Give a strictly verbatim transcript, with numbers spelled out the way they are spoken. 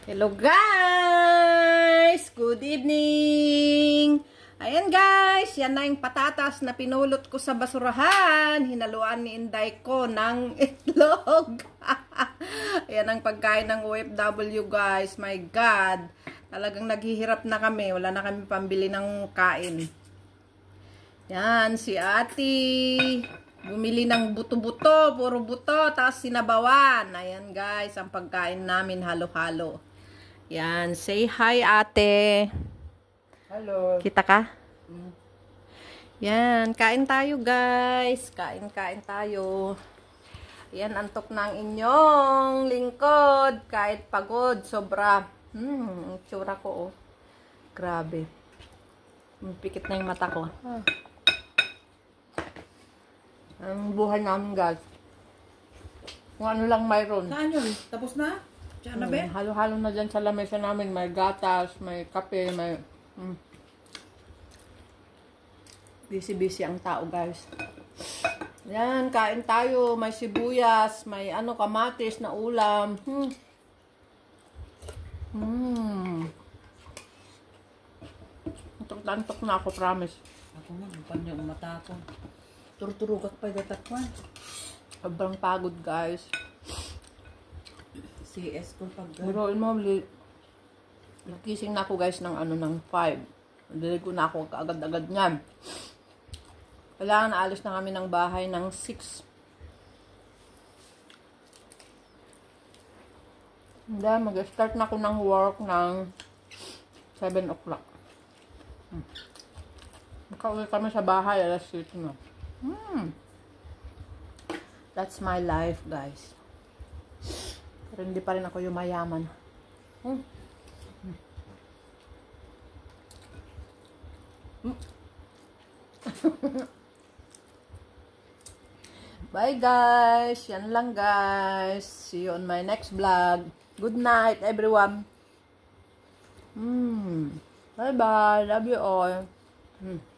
Hello guys! Good evening! Ayan guys, yan na yung patatas na pinulot ko sa basurahan. Hinaluan ni Inday ko ng itlog. Ayan ang pagkain ng O F W guys. My God! Talagang naghihirap na kami. Wala na kami pambili ng kain. Yan, si Ate. Bumili ng buto-buto, puro buto, tapos sinabawan. Ayan guys, ang pagkain namin halo-halo. Yan, say hi ate. Hello. Kita ka? Mm. Yan, kain tayo guys. Kain-kain tayo. Yan, antok ng inyong lingkod. Kahit pagod, sobra. Hmm, tsura ko oh. Grabe. Pikit na yung mata ko. Ah. Ang buhay namin guys. Kung ano lang mayroon. Saan yun? Tapos na? Diyan na ba? Hmm, halo-halo na dyan sa lamesa namin. May gatas, may kape, may... Hmm. Busy-busy ang tao guys. Yan, kain tayo. May sibuyas, may ano, kamatis na ulam. Hmm. Hmm. Antok-antok na ako, promise. Ako nga, panyang mata ko. Turturugak pa yung datakwan. Sobrang pagod guys. C S ko pag... Pero mo, nagising na ako guys ng ano, ng five. Diligo na ako agad-agad niyan. Kailangan na alis na kami ng bahay ng six. Hindi, mag-start na ako ng work ng seven o'clock. Hmm. Makauwi kami sa bahay, alas eight na. Hmm. That's my life, guys. Pero hindi pa rin ako yung mayaman. Hmm. Hmm. Bye, guys. Yan lang, guys. See you on my next vlog. Good night, everyone. Hmm. Bye-bye. Love you all. Hmm.